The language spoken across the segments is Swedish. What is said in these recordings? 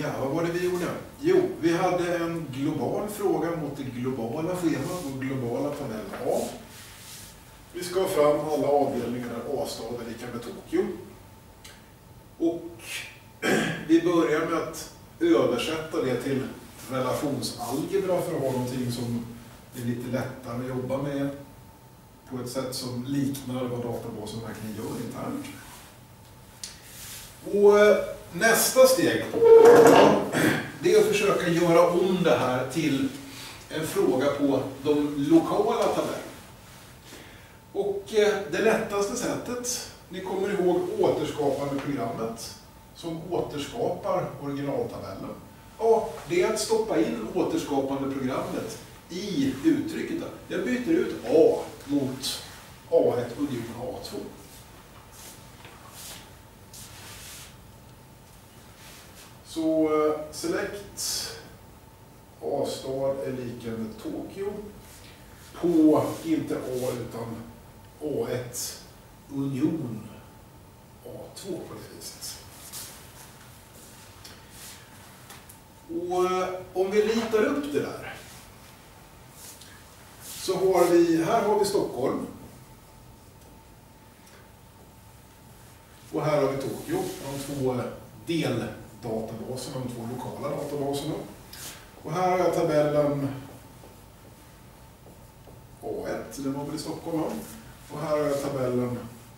Ja, vad var det vi gjorde? Jo, vi hade en global fråga mot det globala schemat och globala tabell A. Vi ska ha fram alla avdelningar där A-stad är lika med Tokyo. Och vi börjar med att översätta det till relationsalgebra för att ha någonting som är lite lättare att jobba med på ett sätt som liknar vad databasen verkligen gör internt. Och nästa steg, det är att försöka göra om det här till en fråga på de lokala tabellerna. Och det lättaste sättet, ni kommer ihåg återskapande programmet som återskapar originaltabellen. Ja, det är att stoppa in återskapande programmet i uttrycket. Jag byter ut A mot A1 union A2. Så select A-stad är lika med Tokyo på inte A utan A1 union A2 på det viset. Och om vi ritar upp det där så har vi, här har vi Stockholm och här har vi Tokyo, de två deldatabaserna, de två lokala databaserna. Och här har jag tabellen A1, den var väl i Stockholm. Och här har jag tabellen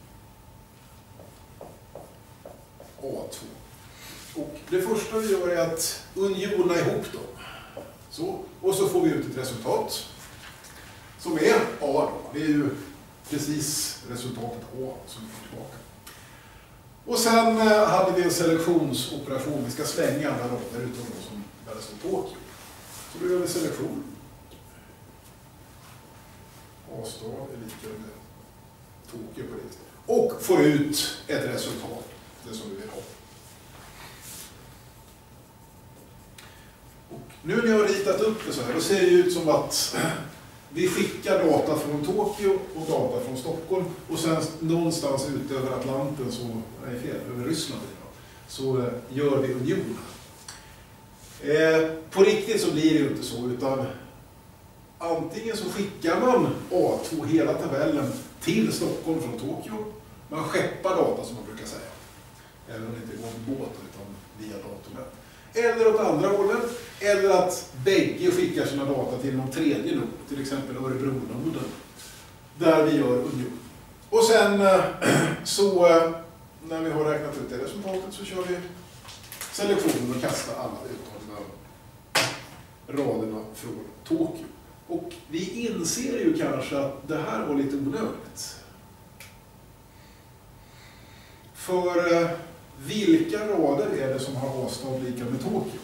A2. Och det första vi gör är att uniona ihop dem. Så, och så får vi ut ett resultat som är A då. Det är ju precis resultatet A som vi får tillbaka. Och sen hade vi en selektionsoperation. Vi ska slänga alla rader utom de som där det står Tokyo. Så då gör vi selektion. A-stad är lika med Tokyo på det. Och får ut ett resultat, det som vi vill ha. Och nu när jag har ritat upp det så här, då ser det ut som att vi skickar data från Tokyo och data från Stockholm och sen någonstans ut över Atlanten, så, nej fel, över Ryssland så gör vi unionen. På riktigt så blir det ju inte så, utan antingen så skickar man A2 hela tabellen till Stockholm från Tokyo. Man skeppar data som man brukar säga. Även om det inte går med båt utan via datornät. Eller åt andra hållet. Eller att bägge skickar sina data till någon tredje nod. Till exempel Örebro-noden. Där vi gör union. Och sen så när vi har räknat ut det resultatet så kör vi selektionen och kastar alla uttagna raderna från Tokyo. Och vi inser ju kanske att det här var lite onödigt. För vilka rader är det som har A-stad lika med Tokyo?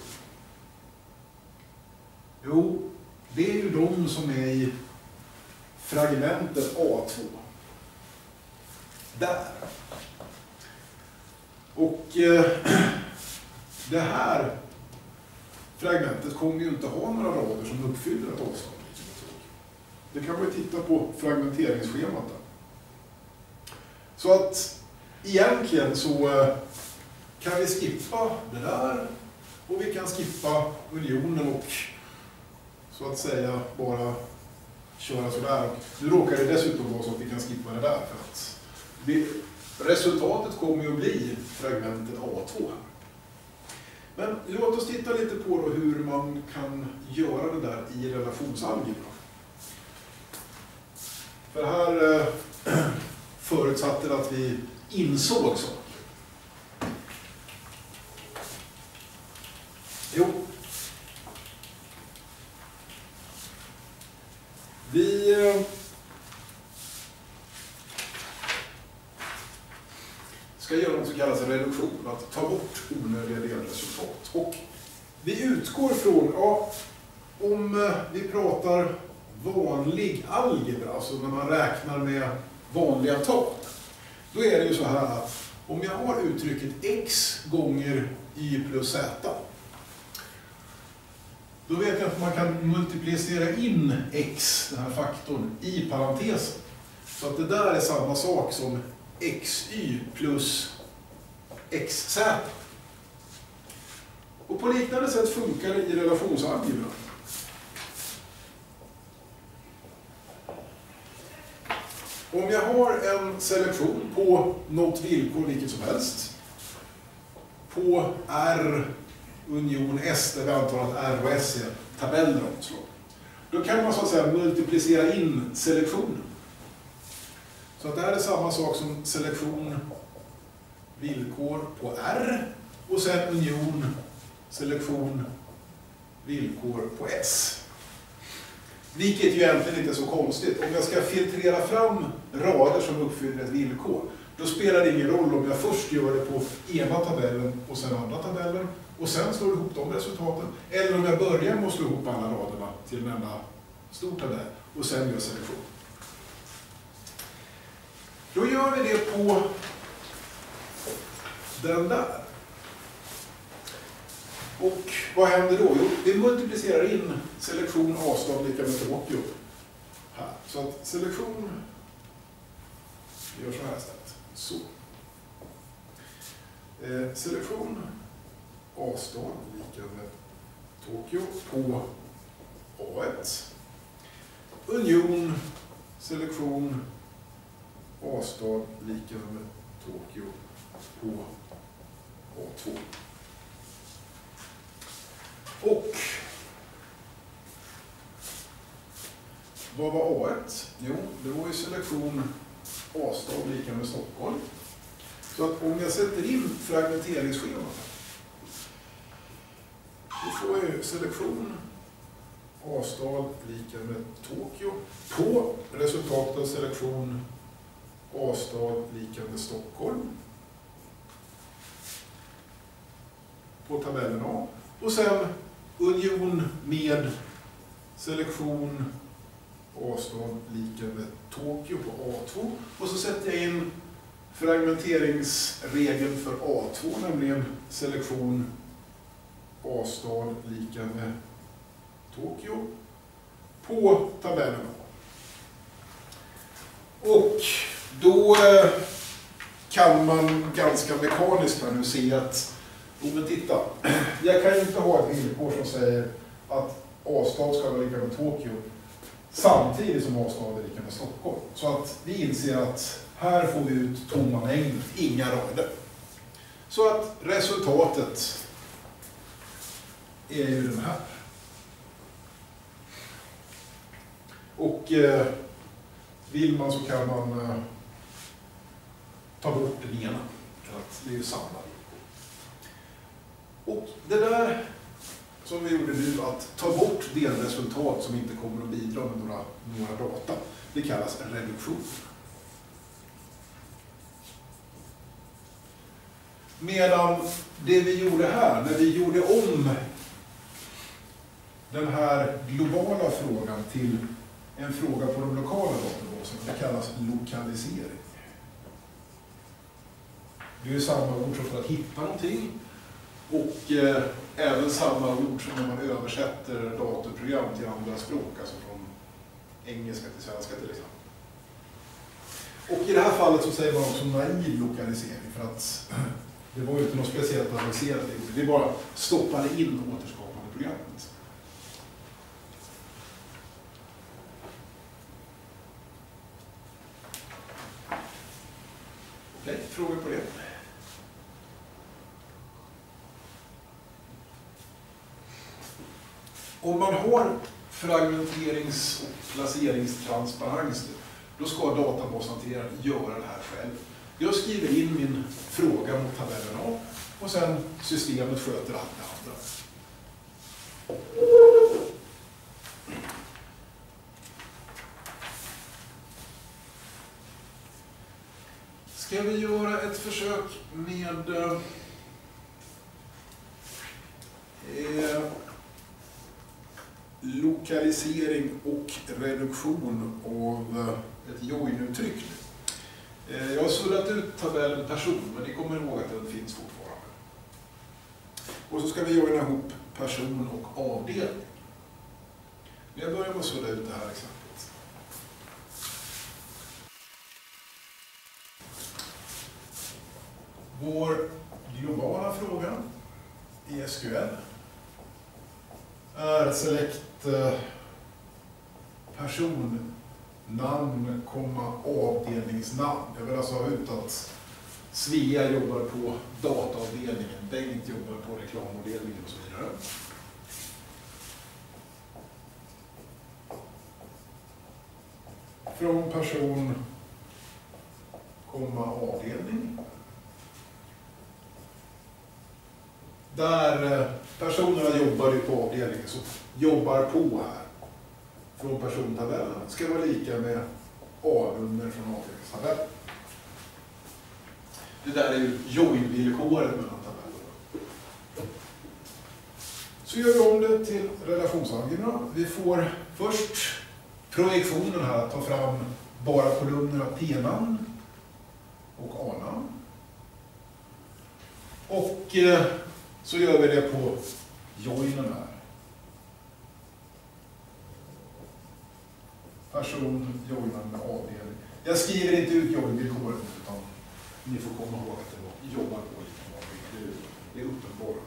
Jo, det är ju de som är i fragmentet A2. Där. Och det här fragmentet kommer ju inte ha några rader som uppfyller ett A-stad. Det kan man ju titta på fragmenteringsschemat där. Så att egentligen så kan vi skippa det där och vi kan skippa unionen och så att säga bara köra sådär. Nu råkar det dessutom vara så att vi kan skippa det där för att resultatet kommer ju att bli fragmentet A2 här. Men låt oss titta lite på då hur man kan göra det där i relationsalgebra. För här förutsatte det att vi insåg så. Jo. Vi ska göra något som kallas reduktion, att ta bort onödiga delresultat. Och vi utgår från, ja, om vi pratar vanlig algebra, alltså när man räknar med vanliga tal, då är det ju så här att om jag har uttrycket x gånger y plus z, då vet jag att man kan multiplicera in x, den här faktorn, i parentesen. Så att det där är samma sak som xy plus xz. Och på liknande sätt funkar det i relationsalgebra. Om jag har en selektion på något villkor, vilket som helst, på R union S, där vi antar att R och S är tabeller av slag, då kan man så att säga multiplicera in selektionen. Så att det här är samma sak som selektion villkor på R och sen union selektion villkor på S. Vilket ju egentligen inte är så konstigt. Om jag ska filtrera fram rader som uppfyller ett villkor, då spelar det ingen roll om jag först gör det på ena tabellen och sen andra tabellen och sen slår ihop de resultaten, eller om jag börjar med att slå ihop alla raderna till en enda stor tabell och sen gör selektion. Då gör vi det på den där. Och vad händer då? Jo, vi multiplicerar in selektion A' lika med Tokyo här. Så att selektion, vi gör så här istället. Så. Selektion A' lika med Tokyo på A1. Union selektion A' lika med Tokyo på A2. Och vad var A1? Jo, det var ju selektion A' lika med Stockholm. Så att om jag sätter in fragmenteringsschemat, då får jag ju selektion A' lika med Tokyo på resultatet av selektion A' lika med Stockholm på tabellen A. Och sen union med selektion A' lika med Tokyo på A2. Och så sätter jag in fragmenteringsregeln för A2, nämligen selektion A' lika med Tokyo på tabellen A. Och då kan man ganska mekaniskt här nu se att, men titta, jag kan inte ha ett villkor som säger att A' ska vara lika med Tokyo samtidigt som A' är lika med Stockholm. Så att vi inser att här får vi ut tomma mängder, inga rader. Så att resultatet är ju den här. Och vill man så kan man ta bort den ena, för att det är ju samma. Och det där som vi gjorde nu, att ta bort delresultat som inte kommer att bidra med några data, det kallas reduktion. Medan det vi gjorde här, när vi gjorde om den här globala frågan till en fråga på de lokala databaserna, det kallas lokalisering. Det är ju samma ord som för att hitta någonting, och även samma ord som när man översätter datorprogram till andra språk, alltså från engelska till svenska till exempel. Och i det här fallet så säger man också naiv lokalisering, för att det var ju inte något speciellt avancerat. Vi bara stoppade in återskapande programmet. Okej, frågor på det? Om man har fragmenterings- och placeringstransparens, då ska databashanteraren göra det här själv. Jag skriver in min fråga mot tabellen A och sen systemet sköter allt det andra. Ska vi göra ett försök med lokalisering och reduktion av ett join-uttryck. Jag har surrat ut tabellen person, men ni kommer ihåg att den finns fortfarande. Och så ska vi joina ihop person och avdelning. Jag börjar med att surra ut det här exemplet. Vår globala fråga i SQL är select personnamn, avdelningsnamn. Jag vill alltså ha ut att Svea jobbar på dataavdelningen, Bengt jobbar på reklamavdelningen och så vidare. Från person, avdelning. Där personerna jobbar på avdelningen, så jobbar på här från persontabellen ska vara lika med A-nummer från avdelningstabellen. Det där är ju join-villkoret mellan tabellerna. Så gör vi om det till relationsalgebra. Vi får först projektionen här att ta fram bara kolumnerna P-namn och A-namn. Och så gör vi det på joinen här. Person joinar med avdelning. Jag skriver inte ut join-villkoret utan ni får komma ihåg att det var jobbar på lite. Det är uppenbart.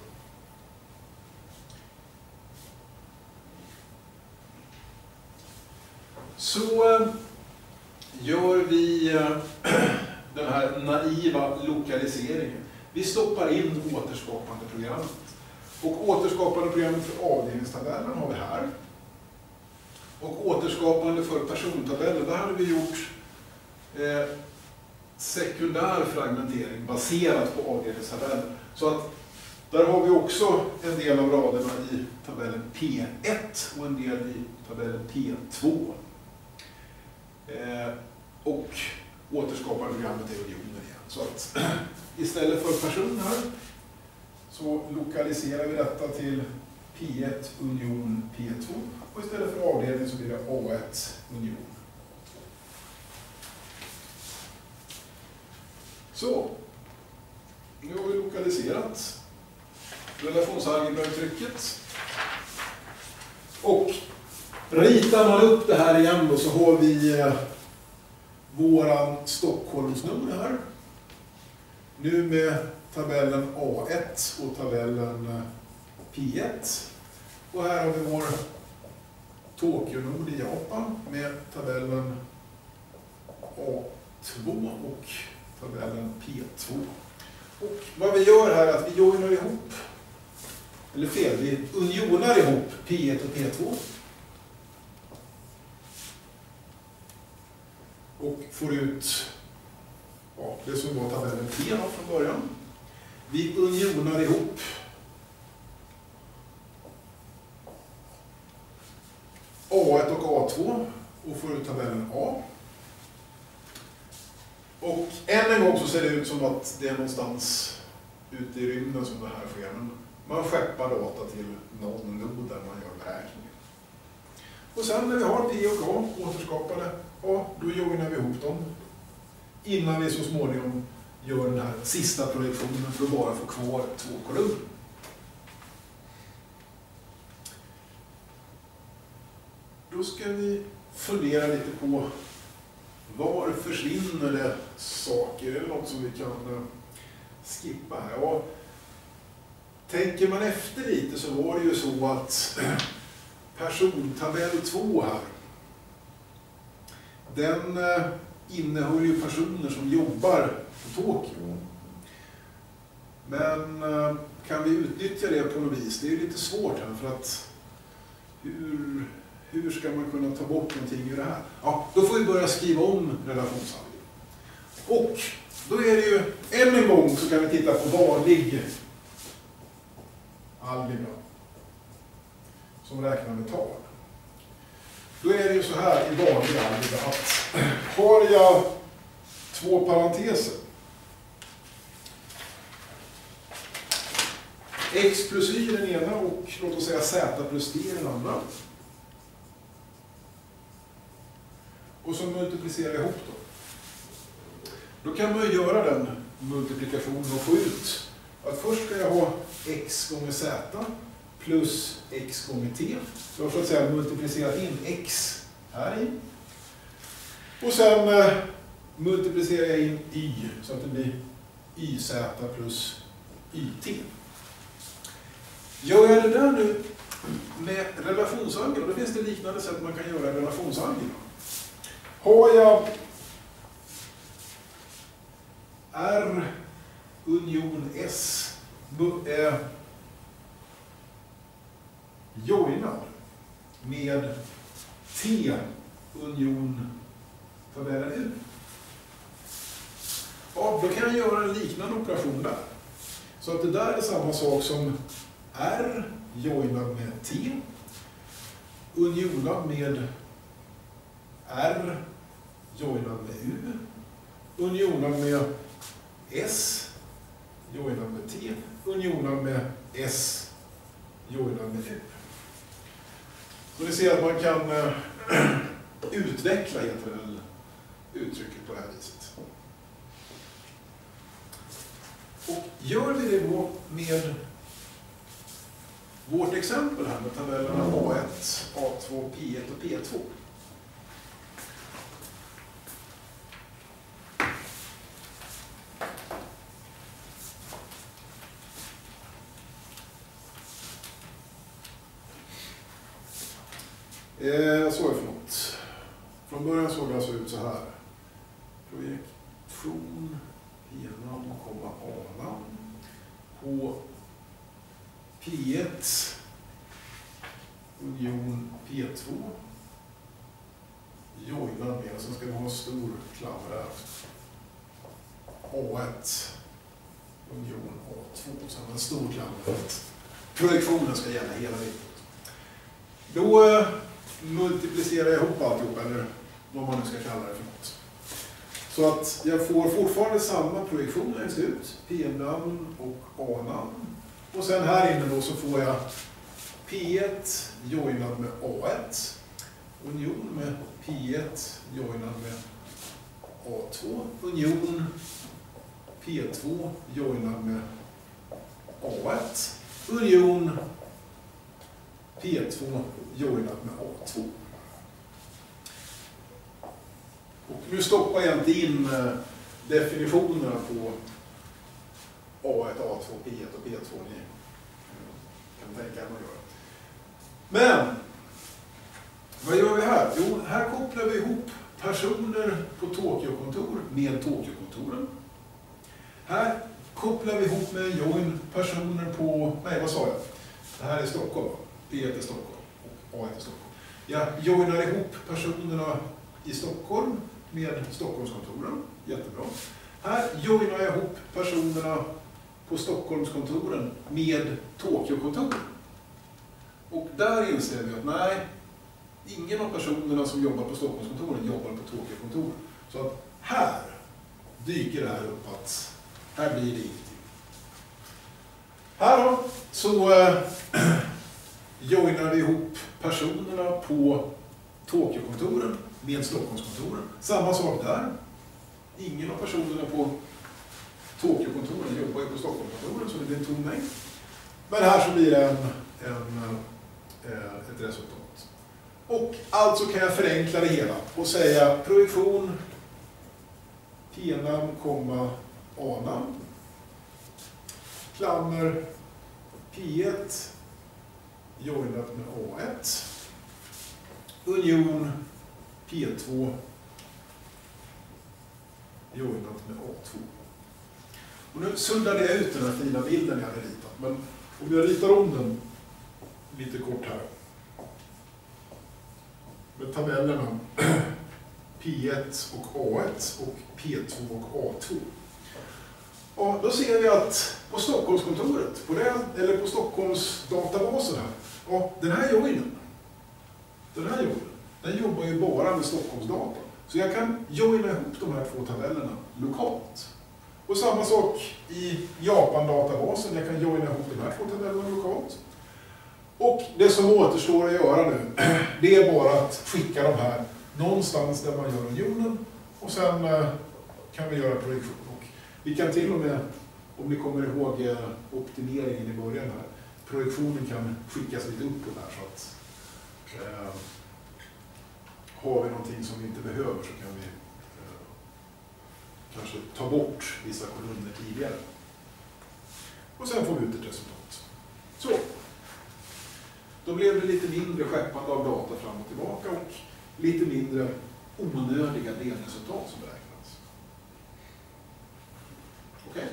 Så gör vi den här naiva lokaliseringen. Vi stoppar in återskapande programmet. Och återskapande programmet för avdelningstabellen har vi här. Och återskapande för persontabellen, där hade vi gjort sekundär fragmentering baserat på avdelningstabellen. Så att där har vi också en del av raderna i tabellen P1 och en del i tabellen P2. Och återskapande programmet är unioner igen. Så att istället för personer så lokaliserar vi detta till P1 union P2 och istället för avdelning så blir det A1 union. Så, nu har vi lokaliserat relationsalgebra-uttrycket. Och ritar man upp det här igen då så har vi våran Stockholmsnummer här. Nu med tabellen A1 och tabellen P1. Och här har vi vår Tokyo-nord i Japan med tabellen A2 och tabellen P2. Och vad vi gör här är att vi joinar ihop, eller fel, vi unionar ihop P1 och P2. Och får ut det som var tabellen P från början. Vi unionar ihop A1 och A2 och får ut tabellen A. Och än en gång så ser det ut som att det är någonstans ute i rymden som det här sker. Men man skeppar data till någon nod där man gör beräkningen. Och sen när vi har P och A återskapade, då joinar vi ihop dem. Innan vi så småningom gör den här sista projektionen för att bara få kvar 2 kolumner. Då ska vi fundera lite på var försvinner det saker eller något som vi kan skippa här. Ja, tänker man efter lite så var det ju så att persontabell 2 här, den innehåller ju personer som jobbar på Tokyo. Men kan vi utnyttja det på något vis? Det är ju lite svårt här för att hur ska man kunna ta bort någonting ur det här? Ja, då får vi börja skriva om relationsalgebra. Och då är det ju, än en gång så kan vi titta på vanlig algebra som räknar med tal. Då är det ju så här i vanlig algebra att har jag 2 parenteser, x plus y i den ena och låt oss säga z plus d i den andra. Och så multiplicerar jag ihop då. Då kan man ju göra den multiplikationen och få ut att först ska jag ha x gånger z plus x gånger t. Så jag har så att säga multiplicerat in x här i. Och sen multiplicerar jag in y så att det blir yz plus yt. Gör jag det där nu med relationsangel, då finns det liknande sätt man kan göra relationsangel. Har jag R union S joinad med T union tabellen U. Ja, då kan jag göra en liknande operation där. Så att det där är samma sak som R joinad med T unionad med R joinad med U unionad med S joinad med T unionad med S joinad med U. Så ni ser att man kan utveckla uttrycket på det här viset. Och gör vi det då med vårt exempel här med tabellerna A1, A2, P1 och P2. Så är det för något. Från början såg det alltså ut så här. Projektion P-namn, A-namn på P1 union P2 joinad med, så ska vi ha en stor klammer här. A1 union A2, så en stor klammer. Projektionen ska gälla hela tiden. Då multiplicerar jag ihop alltihop, eller vad man nu ska kalla det för något. Så att jag får fortfarande samma projektion längst ut, P-namn och A-namn. Och sen här inne då så får jag P1 joinad med A1, union med P1 joinad med A2, union P2 joinad med A1, union P2 joinat med A2. Och nu stoppar jag inte in definitionerna på A1, A2, P1 och P2. Ni kan tänka att man gör. Men vad gör vi här? Jo, här kopplar vi ihop personer på Tokyo-kontor med Tokyo-kontoren. Här kopplar vi ihop med join personer på, nej vad sa jag? Det här är Stockholm. P1 i Stockholm och A1 i Stockholm. Jag joinar ihop personerna i Stockholm med Stockholmskontoren. Jättebra. Här joinar jag ihop personerna på Stockholmskontoren med Tokyo-kontoren. Och där inser vi att nej, ingen av personerna som jobbar på Stockholmskontoren jobbar på Tokyo-kontoren. Så att här dyker det här upp att här blir det ingenting. Här då så joinar vi ihop personerna på Tokyo-kontoren med Stockholmskontoren. Samma sak där. Ingen av personerna på Tokyo-kontoren jobbar ju på Stockholmskontoren, så det blir en tom mängd. Men här så blir det ett resultat. Och alltså kan jag förenkla det hela och säga projektion P-namn, A-namn, klammer P1 joinat med A1, union P2 joinat med A2. Och nu suddade jag ut den här fina bilden jag hade ritat, men om jag ritar om den lite kort här med tabellerna P1 och A1 och P2 och A2. Och då ser vi att på Stockholmskontoret, eller på Stockholms databasen här, och den här joinen, den jobbar ju bara med Stockholmsdata. Så jag kan joina ihop de här två tabellerna lokalt. Och samma sak i Japan-databasen, jag kan joina ihop de här två tabellerna lokalt. Och det som återstår att göra nu, det är bara att skicka de här någonstans där man gör unionen, och sen kan vi göra projektion. Och vi kan till och med, om ni kommer ihåg optimeringen i början här, projektionen kan skickas lite uppåt här, så att har vi någonting som vi inte behöver så kan vi kanske ta bort vissa kolumner tidigare. Och sen får vi ut ett resultat. Så, Då blev det lite mindre skeppande av data fram och tillbaka och lite mindre onödiga delresultat som beräknas. Okej?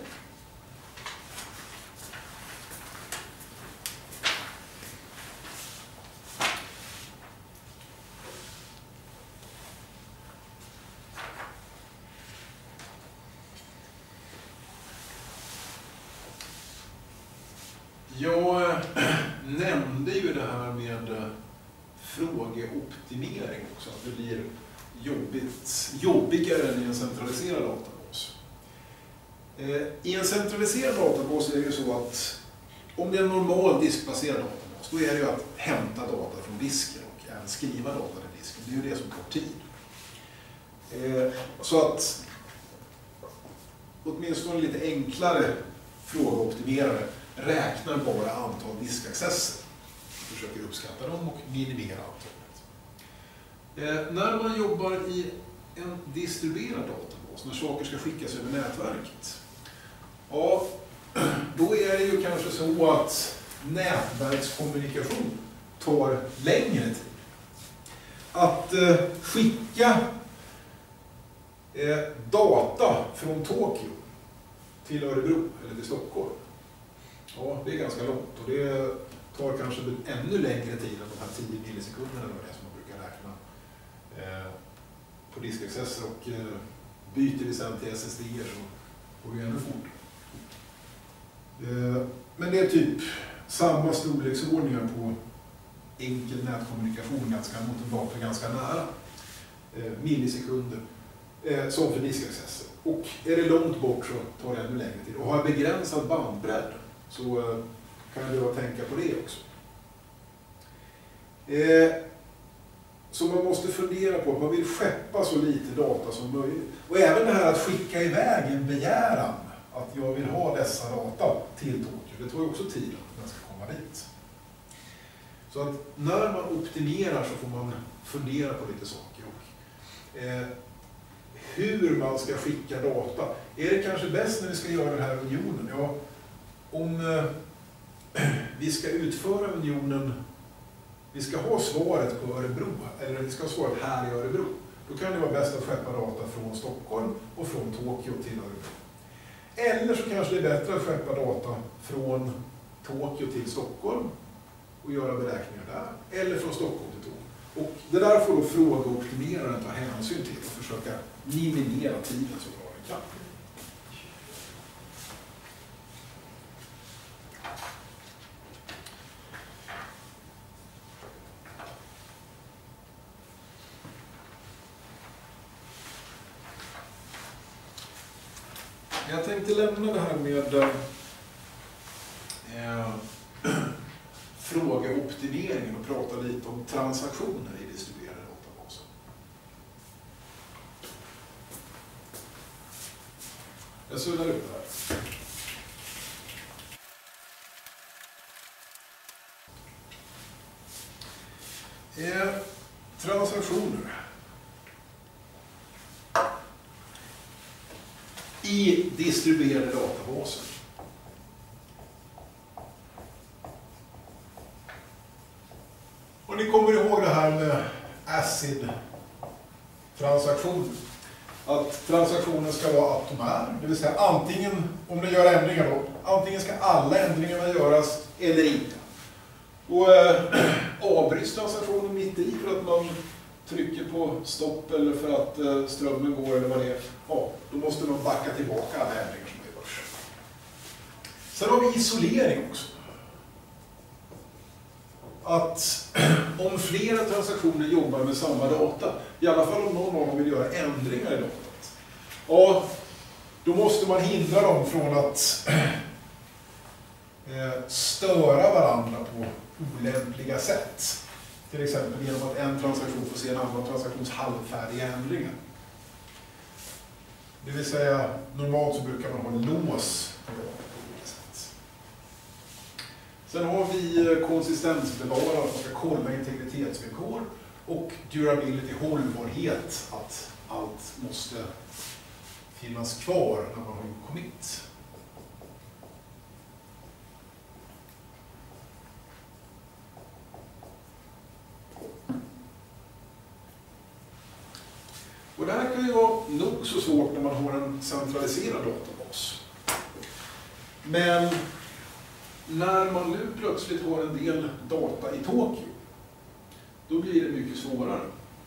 Jag nämnde ju det här med frågeoptimering också, att det blir jobbigare än i en centraliserad databas. I en centraliserad databas är det ju så att om det är en normal diskbaserad databas, då är det ju att hämta data från disken och även skriva data till disken. Det är ju det som tar tid. Så att åtminstone lite enklare frågeoptimerare räknar bara antal diskaccesser. Försöker uppskatta dem och minimera antalet. När man jobbar i en distribuerad databas, när saker ska skickas över nätverket, ja, då är det ju kanske så att nätverkskommunikation tar längre tid. Att skicka data från Tokyo till Örebro eller till Stockholm, ja, det är ganska långt och det tar kanske ännu längre tid än de här 10 millisekunderna eller det som man brukar räkna på diskaccesser, och byter vi sen till SSD så går det ännu fort. Men det är typ samma storleksordningar på enkel nätkommunikation mot en dator ganska nära millisekunder som för diskaccesser. Och är det långt bort så tar det ännu längre tid. Och har jag begränsad bandbredd så kan jag behöva tänka på det också. Så man måste fundera på att man vill skeppa så lite data som möjligt. Och även det här att skicka iväg en begäran att jag vill ha dessa data till Tokyo, det tar ju också tid att den ska komma dit. Så att när man optimerar så får man fundera på lite saker. Och, hur man ska skicka data. Är det kanske bäst när vi ska göra den här unionen? Ja, om vi ska utföra unionen, vi ska ha svaret på Örebro, eller vi ska ha svaret här i Örebro, då kan det vara bäst att skeppa data från Stockholm och från Tokyo till Örebro. Eller så kanske det är bättre att skeppa data från Tokyo till Stockholm och göra beräkningar där, eller från Stockholm till Tokyo. Och det där får då frågeoptimeraren ta hänsyn till och försöka minimera tiden så bra den kan. Jag tänkte lämna det här med frågeoptimeringen och prata lite om transaktioner i distribuerade databaser. Jag suddar ut det här. Transaktioner i distribuerade databaser. Och ni kommer ihåg det här med ACID-transaktionen. Att transaktionen ska vara atomär, det vill säga antingen, om det gör ändringar då, antingen ska alla ändringarna göras eller inte. Och avbryts transaktionen mitt i för att man trycker på stopp eller för att strömmen går eller vad det är, ja, då måste man backa tillbaka alla ändringar som görs. Sen har vi isolering också. Att om flera transaktioner jobbar med samma data, i alla fall om någon av dem vill göra ändringar i datat, ja, då måste man hindra dem från att störa varandra på olämpliga sätt. Till exempel genom att en transaktion får se en annan transaktions halvfärdiga ändringar. Det vill säga, normalt så brukar man ha en lås på olika sätt. Sen har vi konsistensbevarare, att man ska kolla integritetsvillkor, och durability, hållbarhet, att allt måste finnas kvar när man har gjort commit. Och det här kan ju vara nog så svårt när man har en centraliserad databas. Men när man nu plötsligt har en del data i Tokyo, då blir det mycket svårare.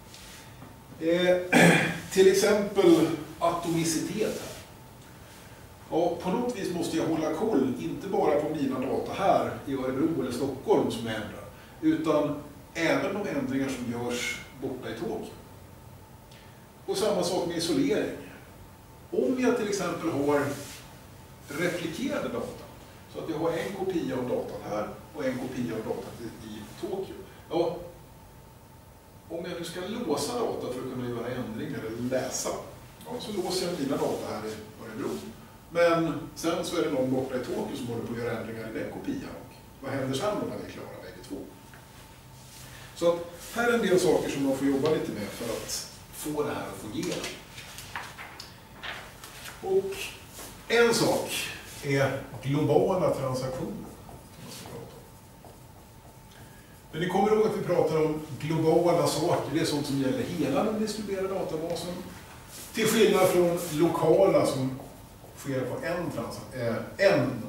Till exempel atomicitet här. Och på något vis måste jag hålla koll, inte bara på mina data här i Örebro eller Stockholm som jag ändrar, utan även de ändringar som görs borta i Tokyo. Och samma sak med isolering. Om jag till exempel har replikerade data, så att jag har en kopia av datan här och en kopia av datan i Tokyo. Ja, om jag nu ska låsa data för att kunna göra ändringar eller läsa, ja, så låser jag mina data här i Örebro. Men sen så är det någon borta i Tokyo som håller på att göra ändringar i den kopian. Och vad händer sen när vi är klara bägge två? Så att här är en del saker som man får jobba lite med för att få det här att fungera. Och en sak är globala transaktioner. Men ni kommer ihåg att vi pratar om globala saker. Det är sånt som gäller hela den distribuerade databasen. Till skillnad från lokala som sker på en nod.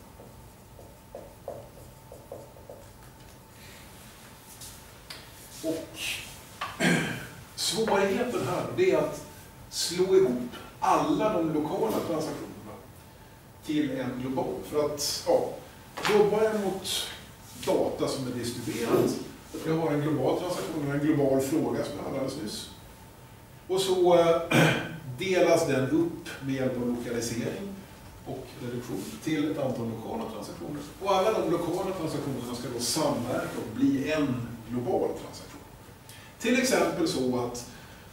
Och svårigheten här är att slå ihop alla de lokala transaktionerna till en global. För att jobbar jag mot data som är distribuerat, jag har en global transaktion, en global fråga som jag hade alldeles nyss. Och så delas den upp med hjälp av lokalisering och reduktion till ett antal lokala transaktioner. Och alla de lokala transaktionerna ska då samverka och bli en global transaktion. Till exempel så att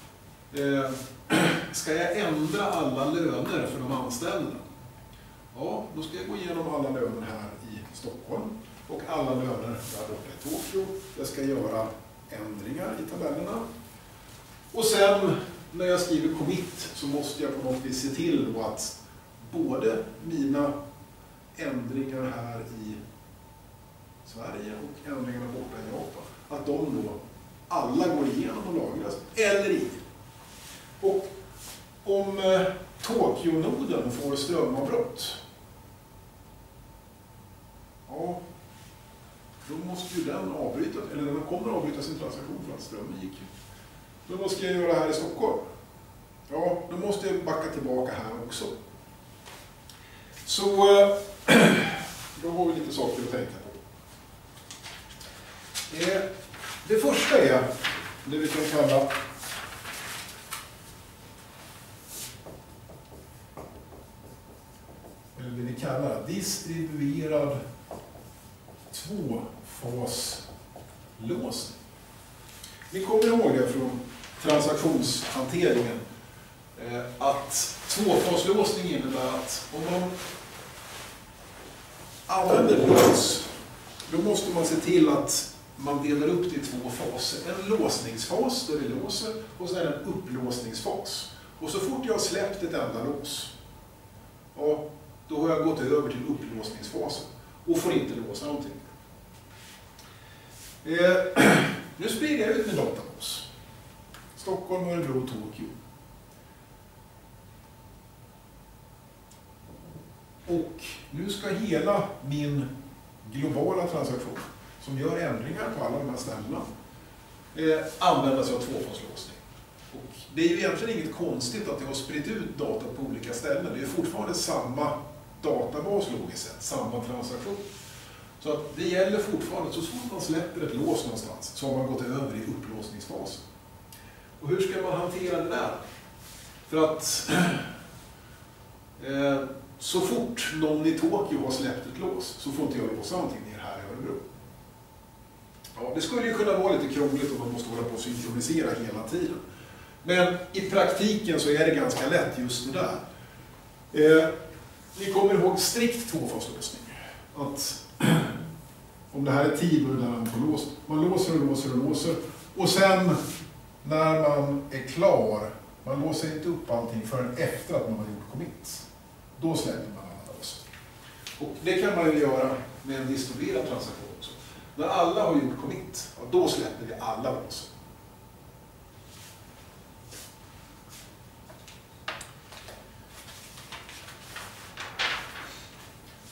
ska jag ändra alla löner för de anställda? Ja, då ska jag gå igenom alla löner här i Stockholm och alla löner där borta i Tokyo. Jag ska göra ändringar i tabellerna. Och sen när jag skriver commit så måste jag på något vis se till att både mina ändringar här i Sverige och ändringarna borta i Japan, att de då alla går igenom och lagras, eller inte. Och om Tokyo-noden får strömavbrott, ja, då måste ju den avbryta, eller den kommer att avbryta sin transaktion för att strömmen gick. Då måste jag göra här i Stockholm. Ja, då måste jag backa tillbaka här också. Så då har vi lite saker att tänka på. Det första är det vi kan kalla distribuerad tvåfaslåsning. Ni kommer ihåg det från transaktionshanteringen att tvåfaslåsning innebär att om man använder lås, då måste man se till att man delar upp det i två faser. En låsningsfas där vi låser och sen en upplåsningsfas. Och så fort jag har släppt ett enda lås, ja, då har jag gått över till upplåsningsfasen och får inte låsa någonting. Nu sprider jag ut min databas. Stockholm, Örebro, Tokyo. Och nu ska hela min globala transaktion som gör ändringar på alla de här ställena använda sig av tvåfaslåsning. Och det är ju egentligen inget konstigt att jag har spritt ut data på olika ställen. Det är fortfarande samma databas logiskt sett, samma transaktion. Så att det gäller fortfarande, så fort man släpper ett lås någonstans så har man gått över i upplåsningsfasen. Och hur ska man hantera det där? För att så fort någon i Tokyo har släppt ett lås så får inte jag låsa någonting ner här i Örebro. Ja, det skulle ju kunna vara lite krångligt om man måste hålla på och synkronisera hela tiden. Men i praktiken så är det ganska lätt just det där. Ni kommer ihåg strikt tvåfaslåsning. Att om det här är tid och det där man får lås, man låser och låser och låser. Och sen när man är klar, man låser inte upp allting förrän efter att man har gjort commit. Då släpper man alla lås. Och det kan man ju göra med en distribuerad transaktion också. När alla har gjort commit, då släpper vi alla lås.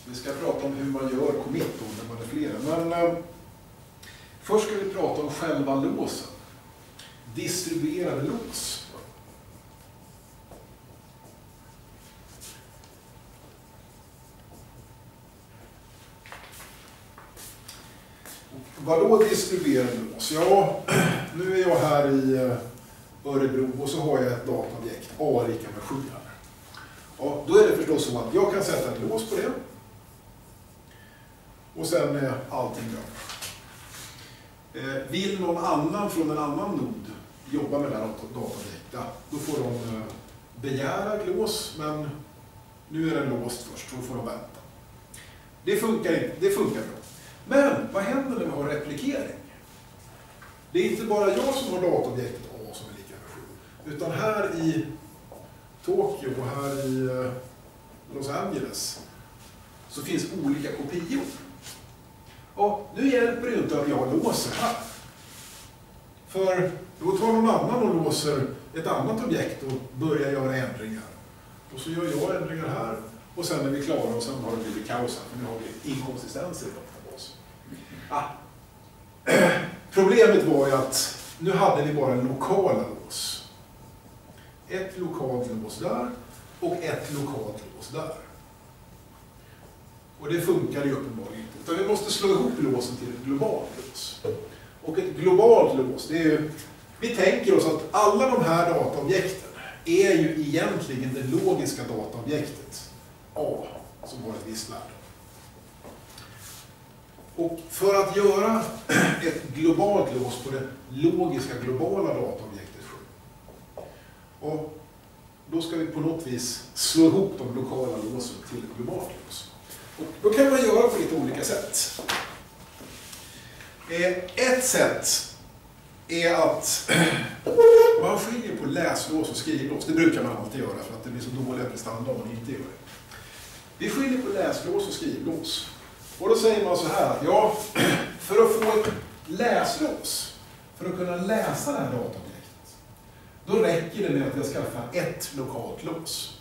Vi ska prata om hur man gör commit då när man är flera. Men först ska vi prata om själva låsen. Distribuerade lås. Vadå distribuerade lås? Ja, nu är jag här i Örebro och så har jag ett dataobjekt, A lika med 7 här. Ja, då är det förstås så att jag kan sätta ett lås på det. Och sen är allting bra. Vill någon annan från en annan nod jobba med det här dataobjektet, då får de begära ett lås, men nu är den låst först, så får de vänta. Det funkar bra. Men vad händer när vi har replikering? Det är inte bara jag som har dataobjektet A som är lika med 7, utan här i Tokyo och här i Los Angeles så finns olika kopior. Och nu hjälper det inte att jag låser här. För då tar någon annan och låser ett annat objekt och börjar göra ändringar. Och så gör jag ändringar här och sen är vi klara och sen har det blivit kaos här, för nu har vi inkonsistenser i databasen. Problemet var ju att nu hade vi bara lokala lås. Ett lokalt lås där och ett lokalt lås där. Och det funkar ju uppenbarligen inte. Utan vi måste slå ihop låsen till ett globalt lås. Och ett globalt lås, det är ju... Vi tänker oss att alla de här dataobjekten är ju egentligen det logiska dataobjektet A, som har ett visst värde. Och för att göra ett globalt lås på det logiska globala dataobjektet 7, och då ska vi på något vis slå ihop de lokala låsen till ett globalt lås. Och då kan man göra på lite olika sätt. Ett sätt är att man skiljer på läslås och skrivlås. Det brukar man alltid göra för att det blir så dåliga prestanda om man inte gör det. Vi skiljer på läslås och skrivlås. Och då säger man så här, ja, för att få ett läslås, för att kunna läsa det här dataobjektet, då räcker det med att jag skaffar ett lokalt lås.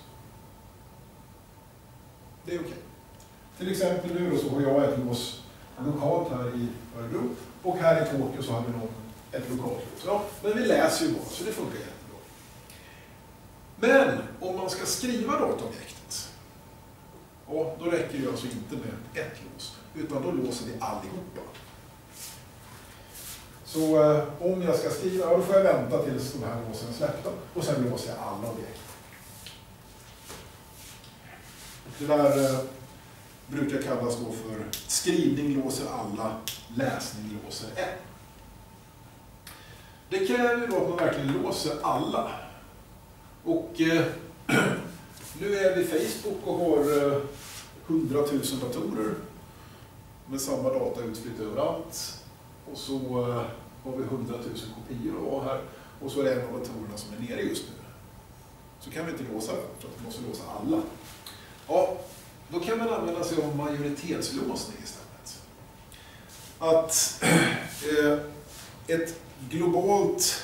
Det är okej. Till exempel nu då så har jag ett lås lokalt här i Örebro och här i Tokyo så har vi någon ett lokalt lås. Ja, men vi läser ju bara så det funkar jättebra. Men om man ska skriva dataobjektet, och då räcker det alltså inte med ett lås, utan då låser vi allihopa. Så om jag ska skriva, då får jag vänta tills de här låsen är släppta och sen låser jag alla objekt. Det där brukar kallas då för skrivning låser alla, läsning låser en. Det kräver då att man verkligen låser alla. Och nu är vi Facebook och har 100 000 datorer med samma data utspritt överallt. Och så har vi 100 000 kopior här. Och så är det en av datorerna som är nere just nu. Så kan vi inte låsa den, för att vi måste låsa alla. Ja, då kan man använda sig av majoritetslåsning istället. Att ett globalt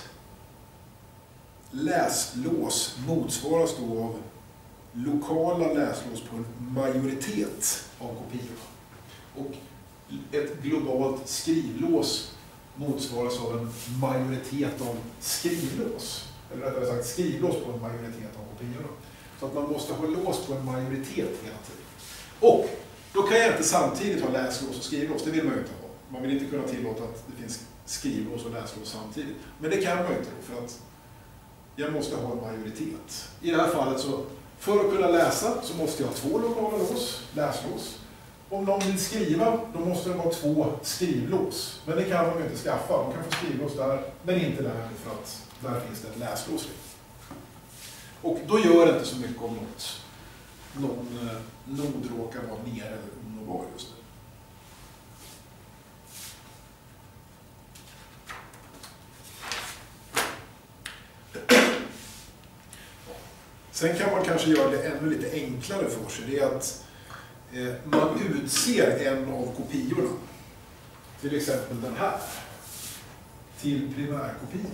läslås motsvaras då av lokala läslås på en majoritet av kopiorna. Och ett globalt skrivlås motsvaras av en majoritet av skrivlås. Eller rättare sagt skrivlås på en majoritet av kopiorna. Så att man måste ha lås på en majoritet hela tiden. Och då kan jag inte samtidigt ha läslås och skrivlås, det vill man ju inte ha. Man vill inte kunna tillåta att det finns skrivlås och läslås samtidigt. Men det kan man ju inte då, för att jag måste ha en majoritet. I det här fallet så, för att kunna läsa så måste jag ha 2 lokala lås, läslås. Om någon vill skriva, då måste det vara 2 skrivlås. Men det kan de inte skaffa. De kan få skrivlås där, men inte där, för att där finns det ett läslås. Och då gör det inte så mycket om någon nod råkar vara ner eller onormal just nu. Sen kan man kanske göra det ännu lite enklare för sig. Det är att man utser en av kopiorna, till exempel den här, till primärkopian.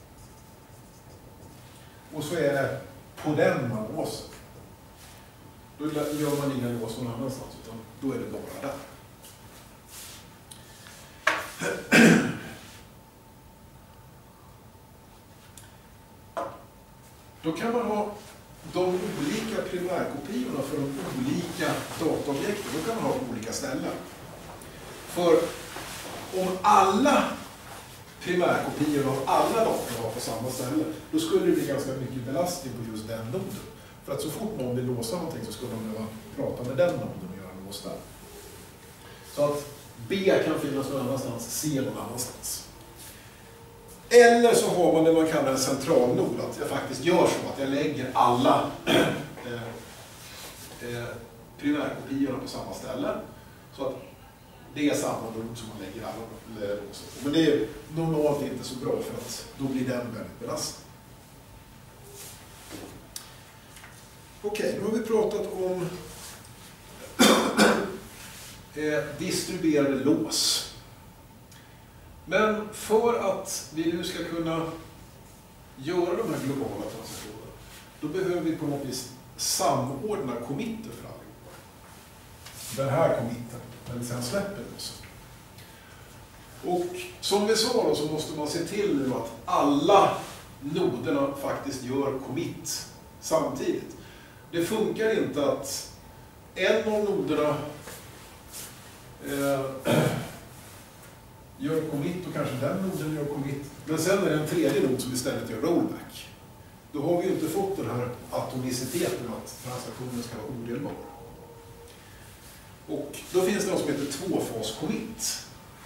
Och så är det på den man låser. Då gör man inga lås någon annanstans, utan då är det bara där. Då kan man ha de olika primärkopiorna för de olika dataobjekten. Då kan man ha olika ställen. För om alla primärkopiorna av alla data var på samma ställe, då skulle det bli ganska mycket belastning på just den noden. För att så fort någon vill låsa någonting så skulle de behöva prata med den noden och göra en lås där. Så att B kan finnas någon annanstans, C någon annanstans. Eller så har man det man kallar en centralnod, att jag faktiskt gör så att jag lägger alla primärkopiorna på samma ställe. Så att det är samma nod som man lägger alla låsar på. Men det är normalt inte så bra för att då blir den väldigt belastad. Okej, nu har vi pratat om distribuerade lås. Men för att vi nu ska kunna göra de här globala transaktionerna, då behöver vi på något vis samordna committer för allihopa. Den här committen, den sen släpper låsen. Och som vi sa då, så måste man se till nu att alla noderna faktiskt gör commit samtidigt. Det funkar inte att en av noderna gör commit och kanske den noden gör commit. Men sen är det en tredje nod som istället gör rollback. Då har vi ju inte fått den här atomiciteten att transaktionen ska vara odelbar. Och då finns det något som heter tvåfas commit.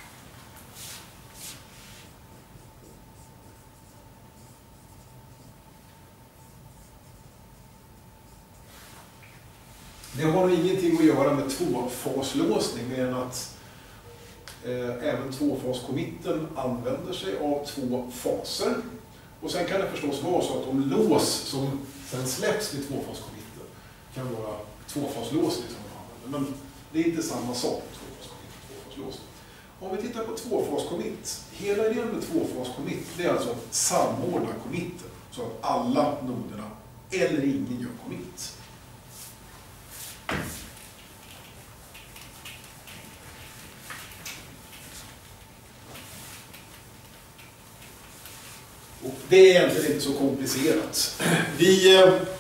Det har nog ingenting att göra med tvåfaslåsning, mer än att även tvåfas-committen använder sig av två faser. Och sen kan det förstås vara så att de lås som sen släpps vid tvåfas-committen kan vara tvåfaslåsning som man använder. Men det är inte samma sak med tvåfas-commit och tvåfaslåsning. Om vi tittar på tvåfas-commit, hela idén med tvåfas-commit, det är alltså att samordna committen så att alla noderna eller ingen gör commit. Och det är egentligen inte så komplicerat. Vi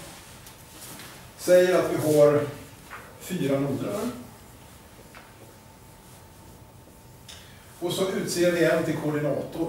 säger att vi har 4 noder. Och så utser vi en till koordinator.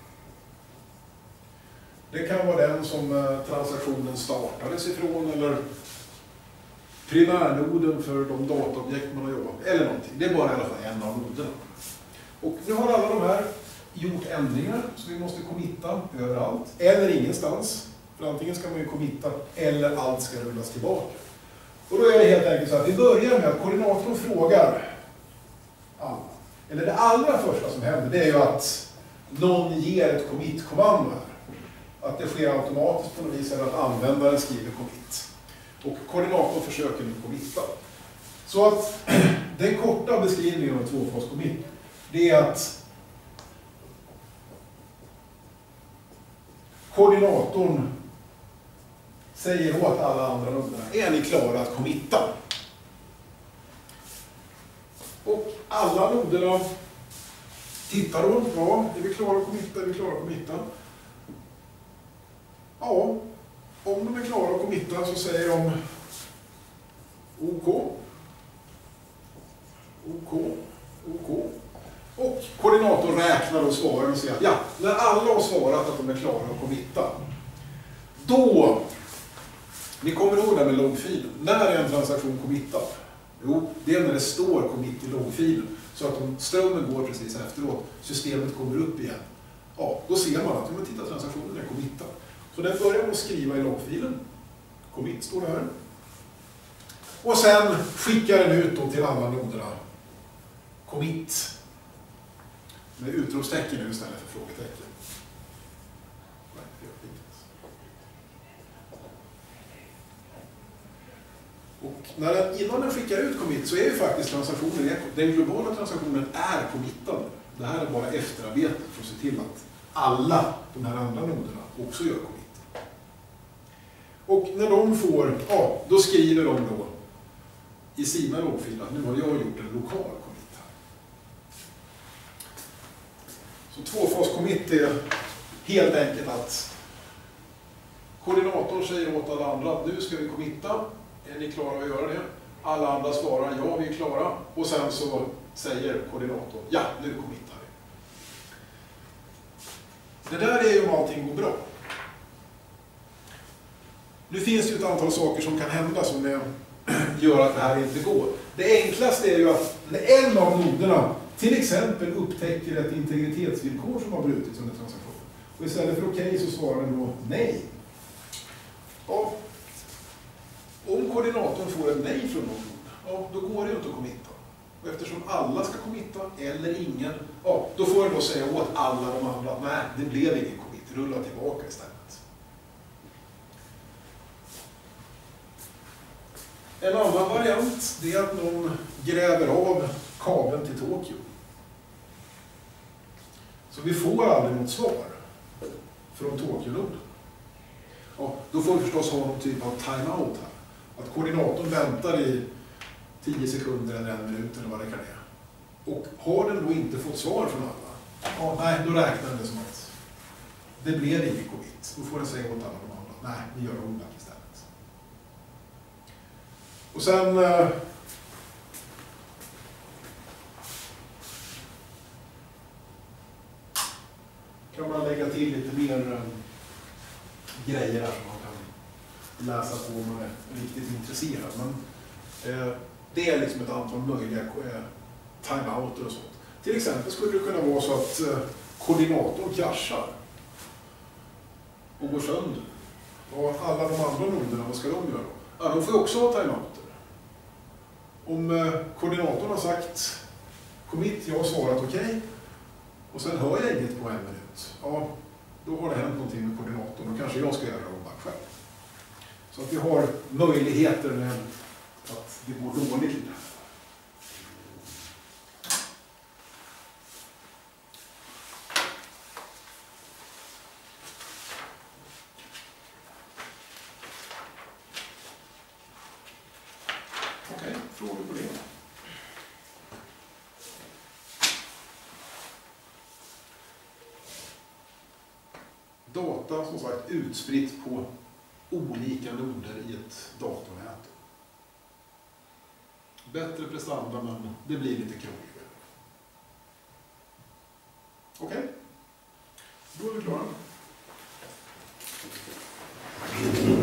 Det kan vara den som transaktionen startades ifrån, eller primärnoden för de dataobjekt man har jobbat med, eller någonting. Det är bara i alla fall en av noderna. Och nu har alla de här gjort ändringar, så vi måste committa överallt, eller ingenstans. För antingen ska man ju committa, eller allt ska rullas tillbaka. Och då är det helt enkelt så att vi börjar med att koordinatorn frågar alla. Eller det allra första som händer, det är ju att någon ger ett commit-kommando här. Att det sker automatiskt på något vis, eller att användaren skriver commit. Och koordinatorn försöker nu committa. Så att den korta beskrivningen av tvåfas-commit, det är att koordinatorn säger åt alla andra noderna: är ni klara att committa? Och alla noderna tittar de, ja, är vi klara att committa, är vi klara att committa? Ja, om de är klara att committa så säger de OK, OK, OK. Och koordinatorn räknar och svarar och säger att ja, när alla har svarat att de är klara att committa, då, ni kommer ihåg det med loggfilen, när är en transaktion committad? Jo, det är när det står commit i loggfilen, så att om strömmen går precis efteråt, systemet kommer upp igen. Ja, då ser man att om man tittar, transaktionen är committad. Så den börjar med att skriva i loggfilen, commit står det här. Och sen skickar den ut då till alla noderna, commit. Med utropstecken nu istället för frågetecken. Och innan den skickar ut commit så är ju faktiskt transaktionen, den globala transaktionen är committad. Det här är bara efterarbetet för att se till att alla de här andra noderna också gör commit. Och när de får, ja, då skriver de då i sina loggfiler att nu har jag gjort en lokal commit här. Så tvåfas commit är helt enkelt att koordinatorn säger åt alla andra att nu ska vi committa. Är ni klara att göra det? Alla andra svarar ja, vi är klara. Och sen så säger koordinatorn ja, nu committar vi. Det där är ju om allting går bra. Nu finns det ju ett antal saker som kan hända som gör att det här inte går. Det enklaste är ju att när en av noderna till exempel upptäcker ett integritetsvillkor som har brutits under transaktionen. Och istället för okej så svarar den då nej. Ja. Om koordinatorn får ett nej från någon nod, ja, då går det ju inte att committa. Och eftersom alla ska committa eller ingen, ja, då får den då säga åt alla de andra att nej, det blev ingen commit, rulla tillbaka istället. En annan variant är att någon gräver av kabeln till Tokyo. Så vi får aldrig något svar från Tokyo-noden. Ja, då får vi förstås ha någon typ av timeout här. Att koordinatorn väntar i 10 sekunder eller 1 minut eller vad det kan är. Och har den då inte fått svar från alla, ja, nej, då räknar den det som att det blev ingen commit. Då får den säga åt alla de andra, nej, vi gör rollback istället. Och sen kan man lägga till lite mer grejer här som man kan läsa på om man är riktigt intresserad. Men det är liksom ett antal möjliga timeouter och sånt. Till exempel skulle det kunna vara så att koordinatorn kraschar och går sönder. Och alla de andra noderna, vad ska de göra? Ja, de får också ha timeouter. Om koordinatorn har sagt commit, jag har svarat okej, och sen hör jag inget på 1 minut, ja, då har det hänt någonting med koordinatorn och kanske jag ska göra rollback själv. Så att vi har möjligheter med att det går dåligt lite. Okej, frågor på det? Data som sagt utspritt på olika noder i ett datornät. Bättre prestanda, men det blir lite krångligare. Okej, då är vi klara.